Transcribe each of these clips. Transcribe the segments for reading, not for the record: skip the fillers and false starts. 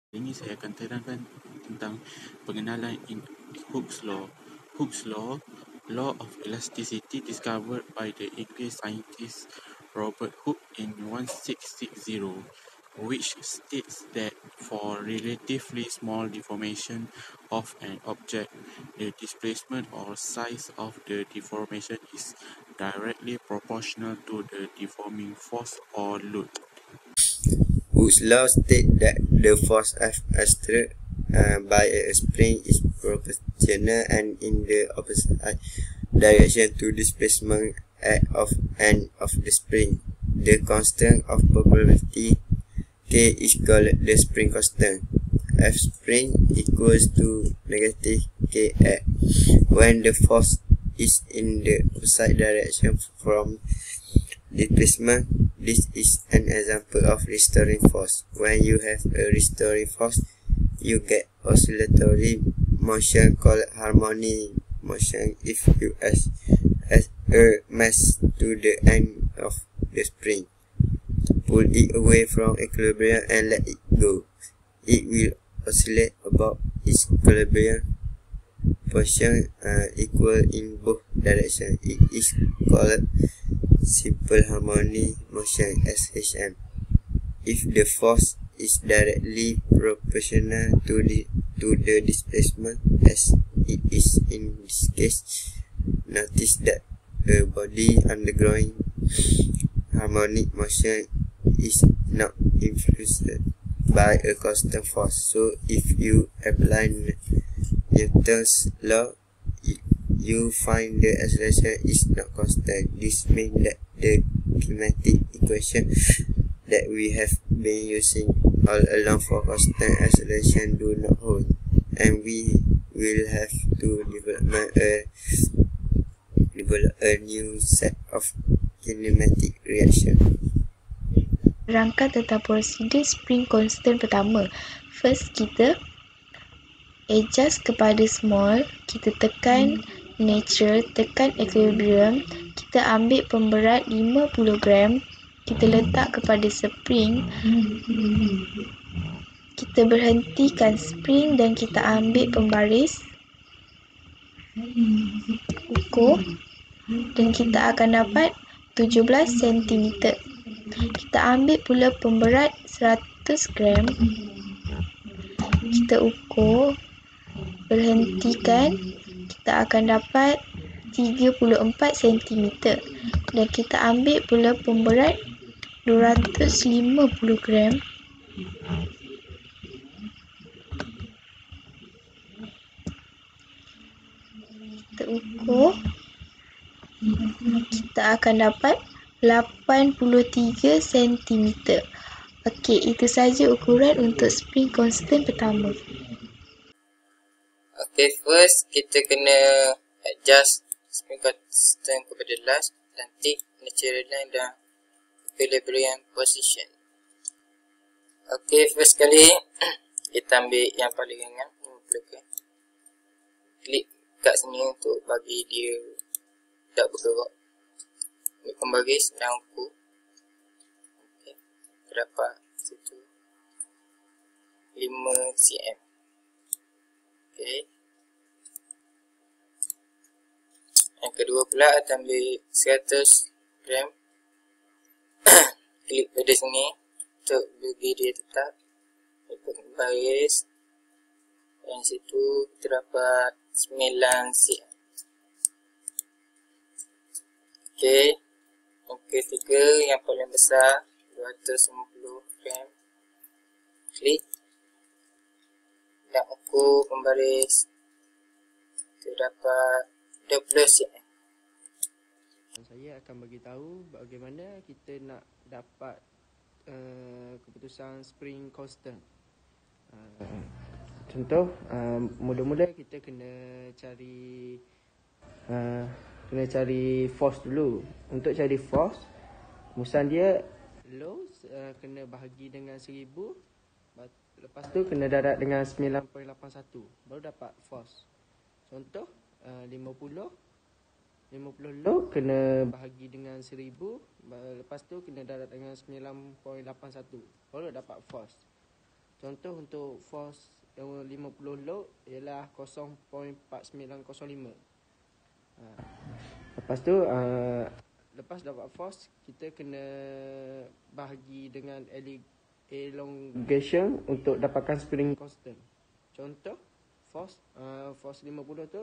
Ini saya akan terangkan tentang pengenalan Hooke's Law. Hooke's Law, law of elasticity discovered by the English scientist Robert Hooke in 1660, which states that for relatively small deformation of an object, the displacement or size of the deformation is directly proportional to the deforming force or load. Hooke's law states that the force F exerted by a spring is proportional and in the opposite direction to displacement of end of the spring. The constant of probability K is called the spring constant. F spring equals to negative K when the force is in the opposite direction from displacement. This is an example of restoring force. When you have a restoring force, you get oscillatory motion called harmonic motion if you add a mass to the end of the spring. Pull it away from equilibrium and let it go. It will oscillate about its equilibrium position equal in both directions. It is called simple harmonic motion SHM. If the force is directly proportional to the displacement as it is in this case, notice that a body undergoing harmonic motion is not influenced by a constant force. So if you apply Newton's law, you find the acceleration is not constant. This means that the kinematic equation that we have been using all along for constant acceleration do not hold, and we will have to develop a new set of kinematic reaction. Rangka tentang prosedur spring constant pertama. First, kita adjust kepada small, kita tekan natural, tekan equilibrium, kita ambil pemberat 50 gram, kita letak kepada spring, kita berhentikan spring dan kita ambil pembaris, ukur, dan kita akan dapat 17 cm. Kita ambil pula pemberat 100 gram, kita ukur, berhentikan, kita akan dapat 34 cm. Dan kita ambil pula pemberat 250 gram, kita ukur, kita akan dapat 83 cm. Okey, itu saja ukuran untuk spring constant pertama. Okay, first kita kena adjust spring constant kepada last dan tick natural line dan equilibrium position. Okay, first kali kita ambil yang paling ringan, 50 gram. Klik kat sini untuk bagi dia tak bergerak. Ambil pembaris dan ukur. Okay, terdapat situ 5 cm. Okay. Yang kedua pula kita ambil 100 gram. Klik pada sini untuk bagi dia tetap. Ikut baris. Yang situ terdapat 9 cm. Okay. Yang ketiga yang paling besar 250 gram. Klik dan ukur pembaris. Terdapat 20 cm. Saya akan bagi tahu bagaimana kita nak dapat keputusan spring constant. Contoh, mula-mula kita kena cari force dulu. Untuk cari force, rumusan dia low kena bahagi dengan 1000, lepas tu kena darat dengan 9.81, baru dapat force. Contoh, 50 load kena bahagi dengan 1000, lepas tu kena darat dengan 9.81, baru dapat force. Contoh untuk force yang 50 load ialah 0.4905. Lepas tu lepas dapat force, kita kena bahagi dengan elongation untuk dapatkan spring constant. Contoh force 50 tu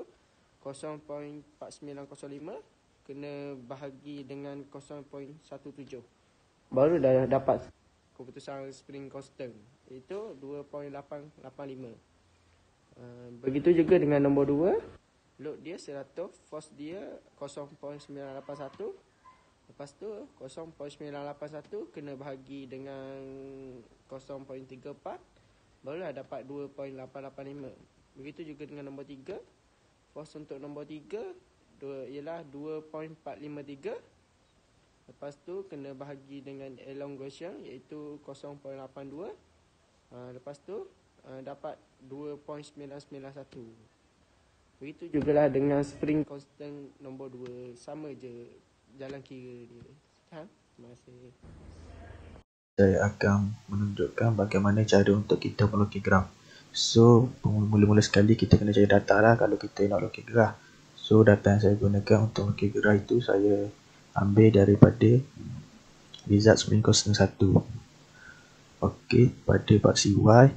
0.4905 kena bahagi dengan 0.17, baru dah dapat keputusan spring constant, iaitu 2.885. Begitu juga dengan nombor 2, load dia 100, force dia 0.981. Lepas tu 0.981 kena bahagi dengan 0.34, barulah dapat 2.885. Begitu juga dengan nombor 3. Force untuk nombor 3 ialah 2.453. Lepas tu kena bahagi dengan elongation, iaitu 0.82. Lepas tu dapat 2.991. Begitu jugalah dengan spring constant nombor 2. Sama je jalan kira dia. Terima kasih. Saya akan menunjukkan bagaimana cara untuk kita melukis graf. So, mula-mula sekali kita kena cari data lah kalau kita nak lukis graf. So, data yang saya gunakan untuk lukis graf itu saya ambil daripada result spring constant 1. Okey, pada paksi Y.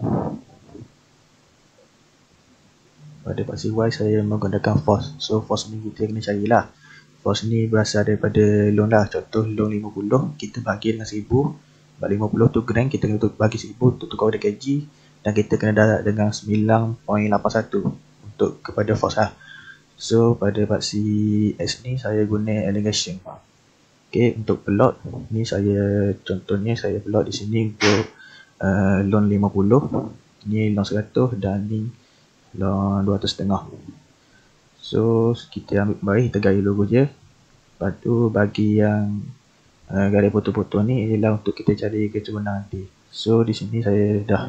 Pada paksi Y saya menggunakan force. So, force ni kita kena carilah. Force ni berasal daripada load lah. Contoh load 50, kita bagi dengan 1000. 50 tu gram, kita kena bagi 1000 untuk tukar pada kg, dan kita kena darat dengan 9.81 untuk kepada force lah. So pada paksi X ni saya guna elongation. Okey, untuk plot ni contohnya saya plot di sini untuk load 50, ni load 100 dan ni load 200.5. So kita ambil baris, kita gaya logo je. Lepas tu bagi yang garis potong-potong ni ialah untuk kita cari keturunan nanti. So di sini saya dah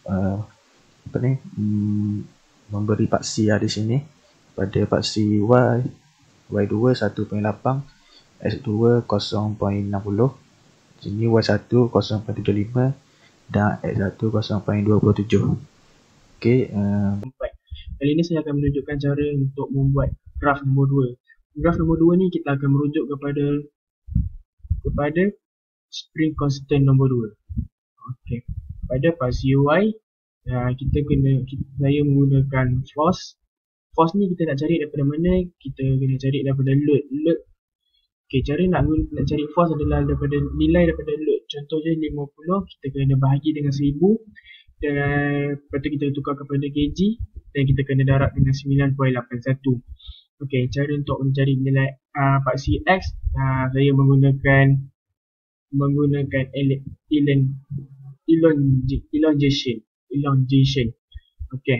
memberi paksi di sini. Pada paksi Y2 1.8, X2 0.60, sini Y1 0.75 dan X1 0.27. Okey, kali ini saya akan menunjukkan cara untuk membuat graf nombor 2. Graf nombor 2 ni kita akan merujuk kepada spring constant nombor 2. Okey. Pada paksi Y, saya menggunakan force. Force ni kita nak cari daripada mana? Kita kena cari daripada load. Okey, cara nak cari force adalah nilai daripada load. Contohnya 50, kita kena bahagi dengan 1000 dan lepas tu kita tukar kepada kg dan kita kena darab dengan 9.81. Okey, cara untuk mencari nilai paksi X, saya menggunakan elongation. Okey.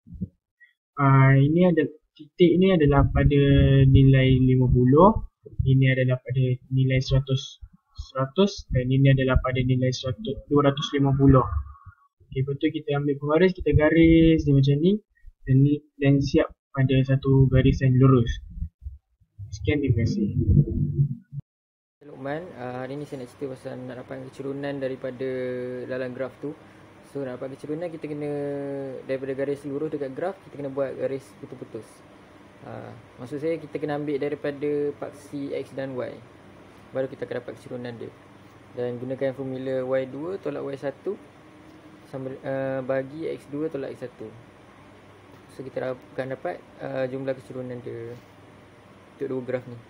Ini ada titik ni adalah pada nilai 50, ini adalah pada nilai 100 dan ini adalah pada nilai 250. Okey, lepas tu kita ambil pembaris, kita garis dia macam ni dan siap pada satu garisan lurus. Sekian, terima kasih. Luqman, hari ni saya nak cerita pasal nak dapat kecerunan daripada dalam graf tu. So nak dapat kecerunan kita kena daripada garis lurus dekat graf, kita kena buat garis putus-putus. Maksud saya kita kena ambil daripada paksi X dan Y, baru kita akan dapat kecerunan dia. Dan gunakan formula Y2 tolak Y1 sama bagi X2 tolak X1. So kita akan dapat jumlah kecerunan dia untuk dua graf ni.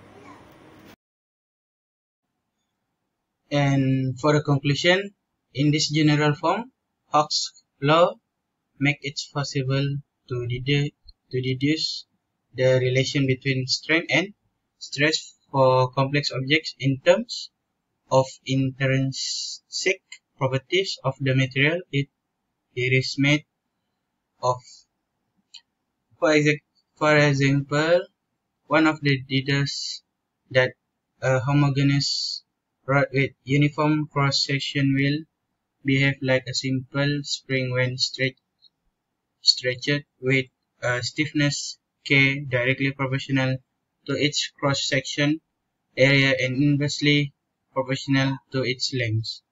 And for the conclusion, in this general form, Hooke's law make it possible to deduce the relation between strain and stress for complex objects in terms of intrinsic properties of the material it is made of. For example, one of the deduces that a homogeneous rod with uniform cross-section will behave like a simple spring when stretched with a stiffness K directly proportional to its cross-section area and inversely proportional to its length.